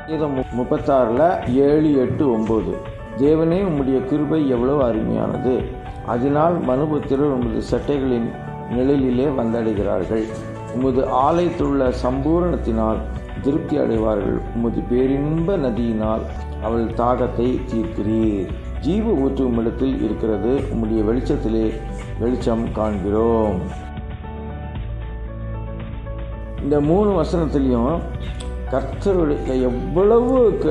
36 7 8 9. தேவனே, உம்முடைய கிருபை எவ்வளவு அருமையானது, அதனால் மனுபுத்திரர் உமது சட்டைகளின் நிழலிலே வந்தடைகிறார்கள். உமது ஆலயத்திலுள்ள சம்பூரணத்தினால் திருப்தி அடைவார்கள். உமது பேரின்ப நதியினால் அவள் தாகத்தை தீர்க்கிறீர். ஜீவ ஊற்று உம்மிடத்தில் இருக்கிறது, உம்முடைய வெளிச்சத்திலே வெளிச்சம் காண்கிறோம். இந்த 3 வசனத்திலையும் கர்த்தருடைய எவ்வளவு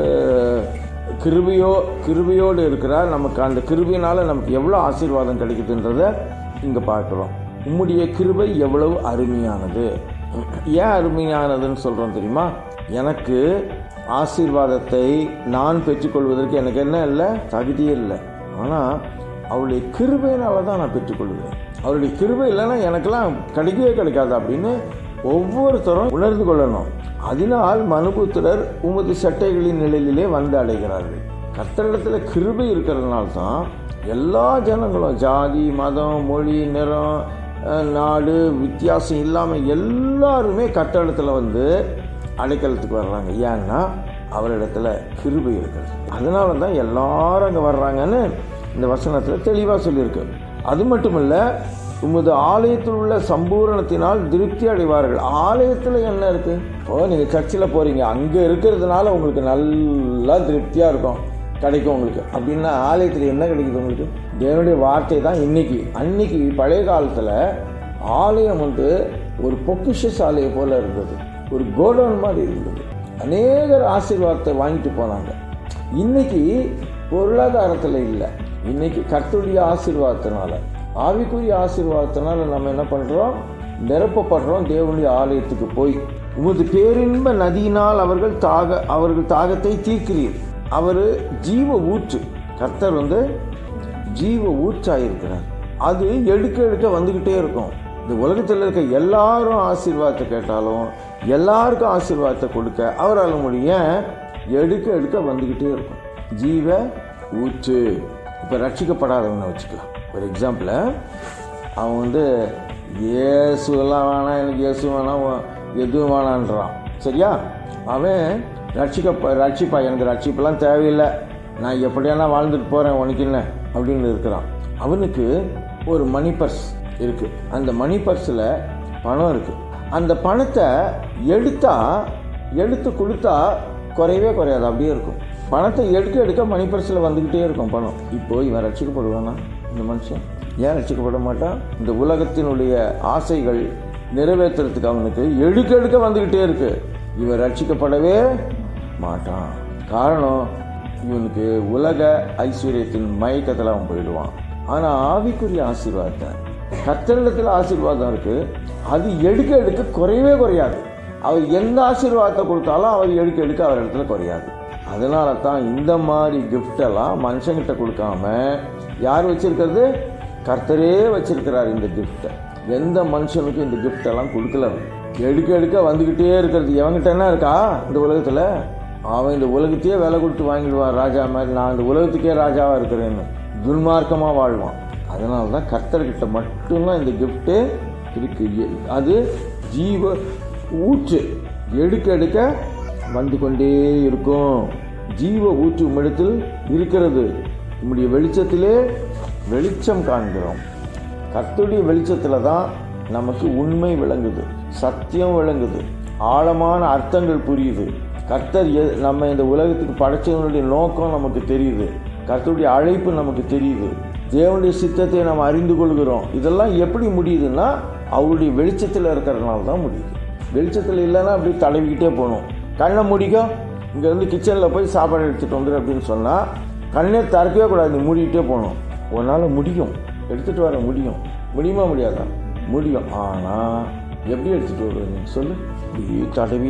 கிருபையோடு இருக்கிறார், நமக்கு அந்த கிருபையினால் நமக்கு எவ்வளோ ஆசீர்வாதம் கிடைக்குதுன்றதை இங்கே பார்க்குறோம். உம்முடைய கிருபை எவ்வளவு அருமையானது. ஏன் அருமையானதுன்னு சொல்கிறோம் தெரியுமா? எனக்கு ஆசீர்வாதத்தை நான் பெற்றுக்கொள்வதற்கு எனக்கு என்ன இல்லை, தகுதியே இல்லை. ஆனால் அவருடைய கிருபையினால தான் நான் பெற்றுக்கொள்வேன். அவருடைய கிருபை இல்லைன்னா எனக்கெல்லாம் கிடைக்கவே கிடைக்காது அப்படின்னு ஒவ்வொருத்தரும் உணர்ந்து கொள்ளணும். அதனால் மனுபுத்திரர் உமது சட்டைகளின் நிழலிலே வந்து அடைகிறார்கள். கர்த்தரிடத்தில் கிருபை இருக்கிறதுனால தான் எல்லா ஜனங்களும் ஜாதி, மதம், மொழி, நிறம், நாடு வித்தியாசம் இல்லாமல் எல்லாருமே கர்த்தரிடத்தில் வந்து அடைக்கலத்துக்கு வர்றாங்க. ஏன்னா அவரிடத்துல கிருபை இருக்கிறது. அதனால தான் எல்லாரும் அங்கே வர்றாங்கன்னு இந்த வசனத்தில் தெளிவாக சொல்லியிருக்கு. அது மட்டும் இல்லை, உமது ஆலயத்தில் உள்ள சம்பூரணத்தினால் திருப்தி அடைவார்கள். ஆலயத்தில் என்ன இருக்குது? நீங்கள் சர்ச்சில் போகிறீங்க, அங்கே இருக்கிறதுனால உங்களுக்கு நல்லா திருப்தியாக இருக்கும், கிடைக்கும் உங்களுக்கு. அப்படின்னா ஆலயத்தில் என்ன கிடைக்குது உங்களுக்கு? தேவனுடைய வார்த்தை தான். அன்னைக்கு பழைய காலத்தில் ஆலயம் வந்து ஒரு பொக்கிஷ சாலையை போல் இருந்தது, ஒரு கோடவுன் மாதிரி இருந்தது. அநேகர் ஆசீர்வாதத்தை வாங்கிட்டு போனாங்க. இன்னைக்கு பொருளாதாரத்தில் இல்லை, இன்னைக்கு கர்த்தருடைய ஆசீர்வாதத்தினால, ஆவிக்குரிய ஆசீர்வாதத்தினால நம்ம என்ன பண்ணுறோம்? நிரப்பப்படுறோம் தேவனுடைய ஆலயத்துக்கு போய். உமது பேரின்ப நதியினால் அவர்கள் தாகத்தை தீர்க்கிறீர். அவர் ஜீவ ஊற்று. கர்த்தர் வந்து ஜீவ ஊற்றாயிருக்கிறார். அது எடுக்க வந்துக்கிட்டே இருக்கும். இந்த உலகத்தில் இருக்க எல்லாரும் ஆசீர்வாதத்தை கேட்டாலும் எல்லாருக்கும் ஆசீர்வாதத்தை கொடுக்க அவரால் முடியும். எடுக்க வந்துக்கிட்டே இருக்கும். ஜீவ ஊற்று. இப்போ ரட்சிக்கப்படாதவனை வச்சுக்கலாம். ஒரு எக்ஸாம்பிள், அவன் வந்து இயேசுலாம் வேணாம், எனக்கு இயேசு வேணாம், எதுவும் வேணான்றான். சரியா? அவன் ரட்சிப்பா, எனக்கு ரட்சிப்பெல்லாம் தேவையில்லை, நான் எப்படியானா வாழ்ந்துட்டு போகிறேன், உனக்கு என்ன அப்படின்னு இருக்கிறான். அவனுக்கு ஒரு மணி பர்ஸ் இருக்குது. அந்த மணி பர்ஸில் பணம் இருக்குது. அந்த பணத்தை எடுத்து கொடுத்தா குறையவே குறையாது, அப்படியே இருக்கும். பணத்தை எடுக்க மணி பர்ஸில் வந்துக்கிட்டே இருக்கும் பணம். இப்போ இவன் ரட்சிக்கப்படுவானா? இந்த மனுஷன் ஏன் ரட்சிக்கப்பட மாட்டான்? இந்த உலகத்தினுடைய ஆசைகள் நிறைவேற்றுறதுக்கு அவனுக்கு எடுக்க வந்துக்கிட்டே இருக்கு. இவன் ரட்சிக்கப்படவே மாட்டான். காரணம், இவனுக்கு உலக ஐஸ்வர்யத்தின் மயக்கத்தில் அவன் போயிடுவான். ஆனால் ஆவிக்குரிய ஆசீர்வாதத்தை, கர்த்தரிடத்தில் ஆசீர்வாதம் இருக்குது, அது எடுக்க குறையவே குறையாது. அவர் எந்த ஆசீர்வாதத்தை கொடுத்தாலும் அவர் எடுக்க அவர் இடத்துல குறையாது. அதனால தான் இந்த மாதிரி கிஃப்டெல்லாம் மனுஷங்கிட்ட கொடுக்காம யார் வச்சிருக்கிறது? கர்த்தரே வச்சிருக்கிறார் இந்த கிஃப்டை. எந்த மனுஷனுக்கும் இந்த கிஃப்டெல்லாம் கொடுக்கல. எடுக்க வந்துக்கிட்டே இருக்கிறது. எவங்கிட்ட என்ன இருக்கா இந்த உலகத்தில்? அவன் இந்த உலகத்தையே விலை கொடுத்து வாங்கிடுவான் ராஜா மாதிரி. நான் இந்த உலகத்துக்கே ராஜாவாக இருக்கிறேன்னு துன்மார்க்கமாக வாழ்வான். அதனால தான் கர்த்தர்கிட்ட மட்டும்தான் இந்த கிஃப்ட்டு இருக்குது. அது ஜீவ ஊற்று. எடுக்க வந்து கொண்டே இருக்கும். ஜீவ ஊற்று உம்மிடத்தில் இருக்கிறது, உம்முடைய வெளிச்சத்திலே வெளிச்சம் காண்கிறோம். கர்த்தருடைய வெளிச்சத்தில் தான் நமக்கு உண்மை விளங்குது, சத்தியம் விளங்குது, ஆழமான அர்த்தங்கள் புரியுது. கர்த்தர் நம்ம இந்த உலகத்துக்கு படைச்சவனுடைய நோக்கம் நமக்கு தெரியுது. கர்த்தருடைய அழைப்பு நமக்கு தெரியுது. தேவனுடைய சித்தத்தை நம்ம அறிந்து கொள்கிறோம். இதெல்லாம் எப்படி முடியுதுன்னா அவருடைய வெளிச்சத்தில் இருக்கிறதுனால தான் முடியுது. வெளிச்சத்தில் இல்லைன்னா அப்படி தடவிக்கிட்டே போகணும். கண்ணை முடிக்கும், இங்கேருந்து கிச்சனில் போய் சாப்பாடு எடுத்துகிட்டு வந்துடு அப்படின்னு சொன்னால் கண்ணே திறக்கவே கூடாது, நீ மூடிக்கிட்டே போகணும். உன்னால் முடியும், எடுத்துகிட்டு வர முடியும். முடியுமா முடியாதா? முடியும். ஆனால் எப்படி எடுத்துகிட்டு வருவது நீ சொல்லு? தடவி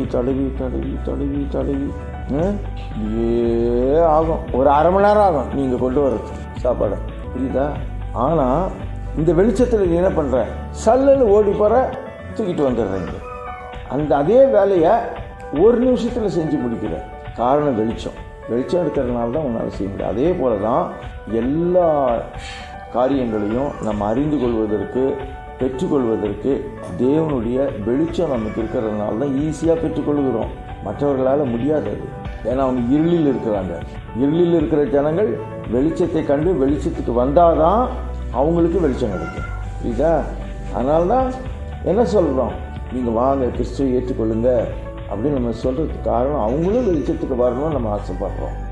ஆகும். ஒரு அரை மணி நேரம் ஆகும் நீங்கள் கொண்டு வர்றதுக்கு சாப்பாடை, புரியுதா? ஆனால் இந்த வெளிச்சத்தில் நீ என்ன பண்ணுற? சல்லுன்னு ஓடி போகிற, தூக்கிட்டு வந்துடுறீங்க. அதே வேலையை ஒரு நிமிஷத்தில் செஞ்சு முடிக்கிற. காரணம் வெளிச்சம் இருக்கிறதுனால தான் உன்னால் செய்ய முடியும். அதே போல தான் எல்லா காரியங்களையும் நம்ம அறிந்து கொள்வதற்கு, பெற்றுக்கொள்வதற்கு தேவனுடைய வெளிச்சம் நமக்கு இருக்கிறதுனால தான் ஈஸியாக பெற்றுக்கொள்கிறோம். மற்றவர்களால் முடியாது. அது ஏன்னா அவங்க இருளில் இருக்கிறாங்க. இருளில் இருக்கிற ஜனங்கள் வெளிச்சத்தை கண்டு வெளிச்சத்துக்கு வந்தால் தான் அவங்களுக்கு வெளிச்சம் கிடைக்கும். புரியுதா? அதனால தான் என்ன சொல்கிறோம், நீங்கள் வாங்க கிறிஸ்துவை ஏற்றுக்கொள்ளுங்க அப்படின்னு நம்ம சொல்கிறதுக்கு காரணம் அவங்களும் வெளிச்சத்துக்கு வரணும்னு நம்ம ஆசைப்படுறோம்.